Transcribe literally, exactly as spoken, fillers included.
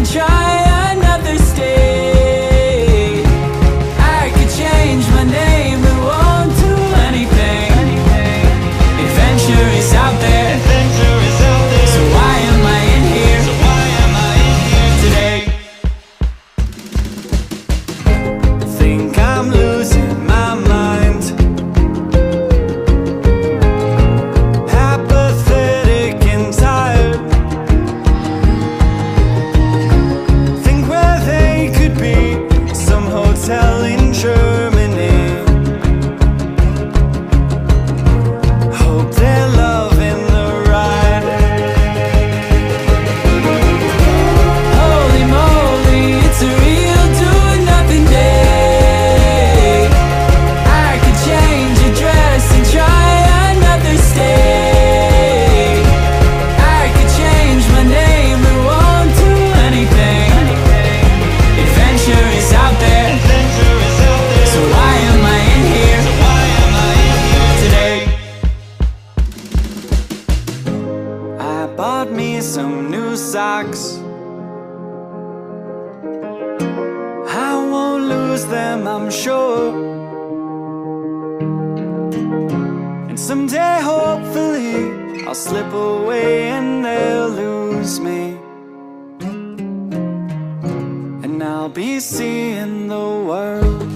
try another state. I could change my name, it won't do anything. Adventure is out there, so why am I in here today? Think I'm losing my mind, apathetic and tired. Think where they could be, some hotel in Germany. Hope they're loving the ride. Holy moly, it's a real doing nothing day. I could change address and try another state. I could change my name, it won't do anything. Adventure is out there, so why am I in here today? I bought me some new socks, I won't lose them, I'm sure. And someday, hopefully, I'll slip away and they'll lose me, and I'll be seeing the world.